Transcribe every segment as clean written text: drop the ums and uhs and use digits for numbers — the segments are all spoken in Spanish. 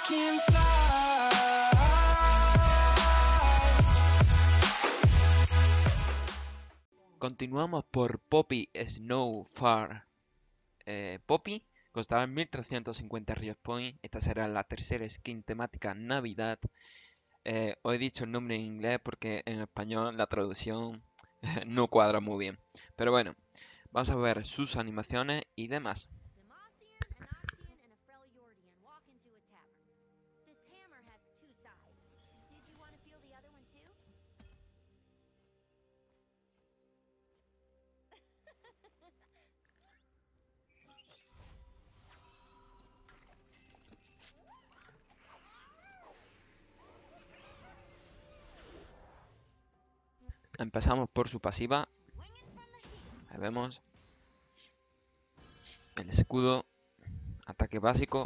can fly. Continuamos por Poppy Snowfall. Poppy costará 1350 Riot Point. Esta será la tercera skin temática Navidad. Os he dicho el nombre en inglés porque en español la traducción no cuadra muy bien. Pero bueno, vamos a ver sus animaciones y demás. Empezamos por su pasiva. Ahí vemos el escudo, ataque básico,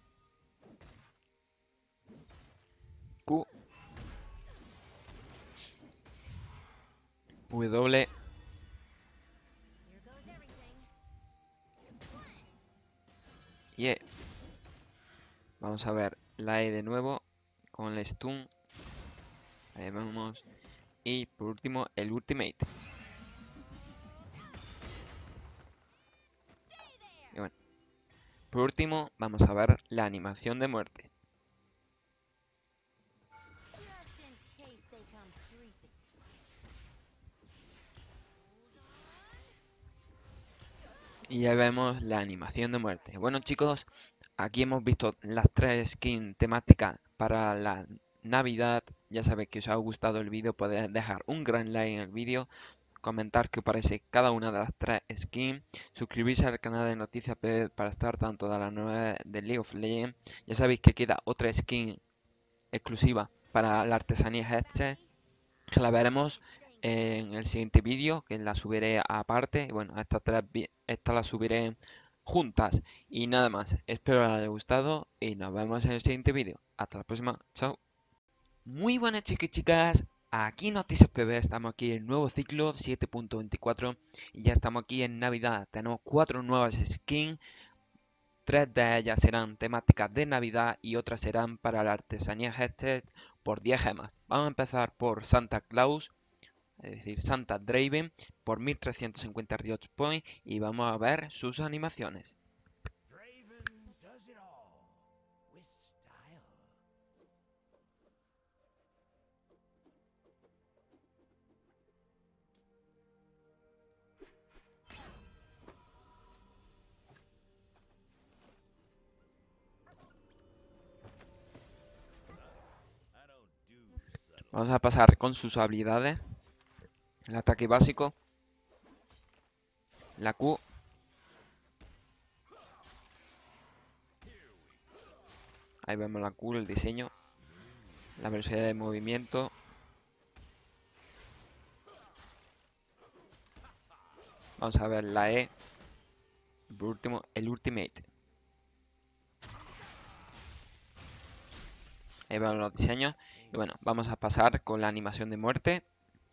Q, W, y E. Vamos a ver la E de nuevo con el stun. Ahí vemos. Y por último el ultimate. Y bueno, por último vamos a ver la animación de muerte. Y ya vemos la animación de muerte. Bueno chicos, aquí hemos visto las tres skins temáticas para la Navidad. Ya sabéis que os ha gustado el vídeo, podéis dejar un gran like en el vídeo, comentar qué os parece cada una de las tres skins, suscribirse al canal de Noticias PB para estar tanto de las nuevas de League of Legends. Ya sabéis que queda otra skin exclusiva para la artesanía headset, que la veremos en el siguiente vídeo, que la subiré aparte. Bueno, estas las subiré juntas. Y nada más, espero les haya gustado y nos vemos en el siguiente vídeo. Hasta la próxima, chao. Muy buenas chicos y chicas, aquí Noticias PB, estamos aquí en el nuevo ciclo 7.24 y ya estamos aquí en Navidad. Tenemos 4 nuevas skins, 3 de ellas serán temáticas de Navidad y otras serán para la artesanía headset por 10 gemas. Vamos a empezar por Santa Claus, es decir, Santa Draven, por 1350 Riot Point y vamos a ver sus animaciones. Vamos a pasar con sus habilidades. El ataque básico, la Q, ahí vemos la Q, el diseño, la velocidad de movimiento, vamos a ver la E, y por último el ultimate. Ahí vemos los diseños y bueno, vamos a pasar con la animación de muerte.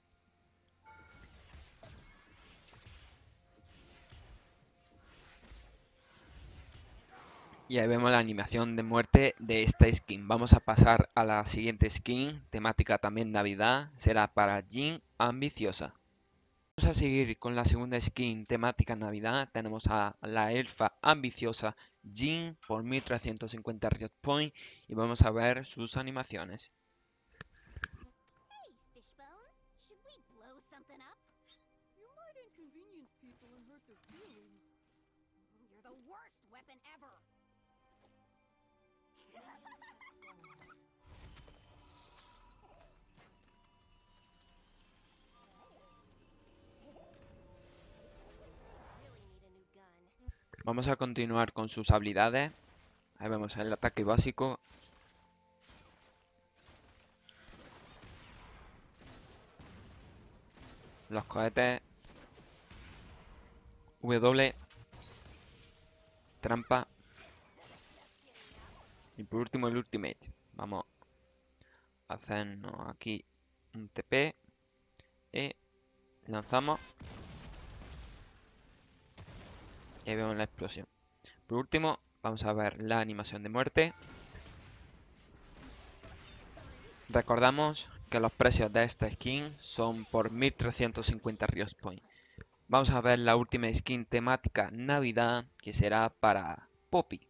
Y ahí vemos la animación de muerte de esta skin. Vamos a pasar a la siguiente skin, temática también Navidad, será para Jhin Ambiciosa. Vamos a seguir con la segunda skin temática Navidad, tenemos a la elfa ambiciosa Jhin por 1350 Riot Point y vamos a ver sus animaciones. Vamos a continuar con sus habilidades. Ahí vemos el ataque básico. Los cohetes. W. Trampa. Y por último el ultimate. Vamos a hacernos aquí un TP. Y lanzamos. Y ahí vemos la explosión. Por último, vamos a ver la animación de muerte. Recordamos que los precios de esta skin son por 1350 Rios Point. Vamos a ver la última skin temática Navidad, que será para Poppy.